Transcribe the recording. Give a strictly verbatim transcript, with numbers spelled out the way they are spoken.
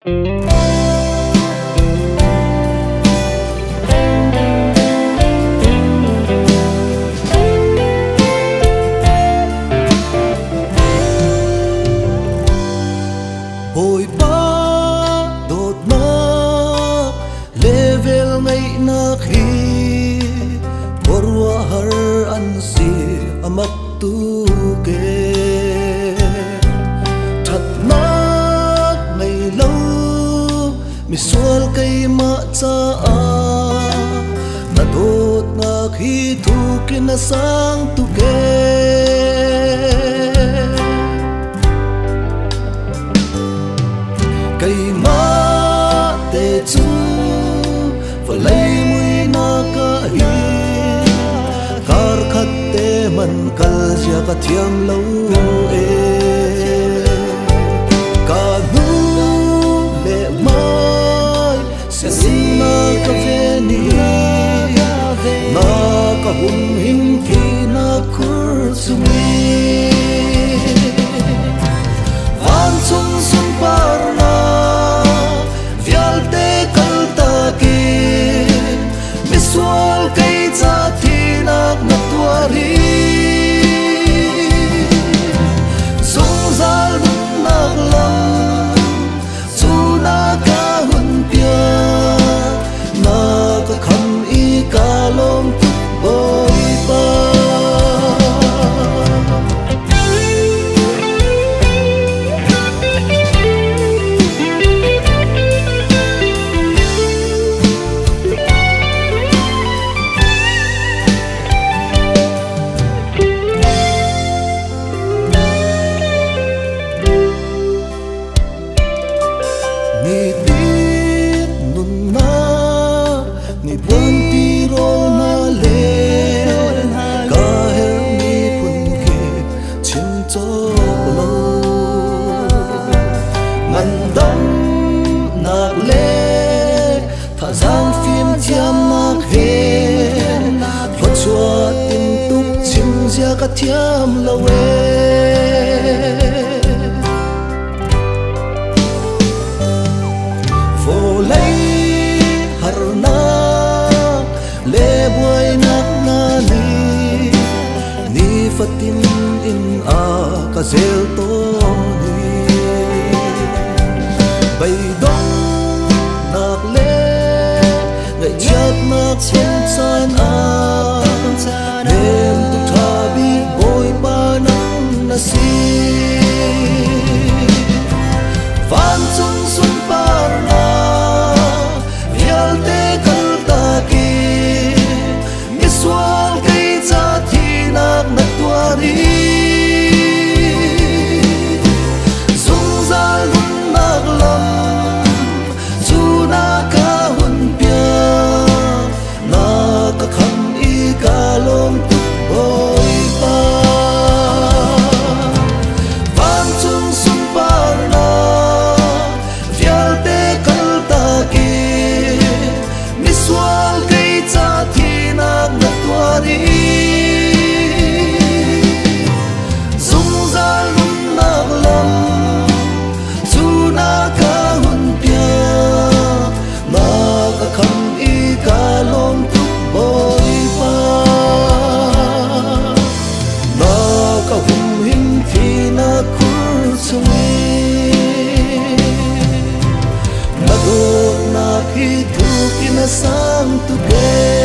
Hồi ba đột ma level ngay na khi borwa har an si amak tu ke thật nát ngày lâu mi sual cây ma cha a na đột na khi thu kia na sang tu ke cây má tê chú và lấy mũi na cả hi khar khát tê man kal gia cả thiam lâu e cả nu lệ mai sẽ xin na cả về ni na cả hùng hình khi na khur sumi van sung sung parna sual cây cha thi nak na tuari sung zal nun nak lam chu na ka hun pia na ka kham i ka lom tu boy pa ni tit nun na ni bunti rol na le ka her mi pun ke chin cho lo man dam nak le tha zang phim thiam nak he phot chua tin tuk chim zia ka thiam lo we lấy har na le boy nak na ni ni fatin in a ka zel to ni bay dong nak le ngai chat nak chen san a nem tu tha bi boy pa nang na si van sun sun par na sual cây cha thi nak na tuari sung zal nun nak lam chu na ka hun pia na ka kham i ka lom tu boy pa van chung sun par na vial te kal ta ki mi sual cây cha thi nak na tuari sung zal nun nak lam chu na ka hun pia na ka kham i ka lom tu boy pa na ka hum hin thi na khur sumi na do na khi thu ki na sang tu ke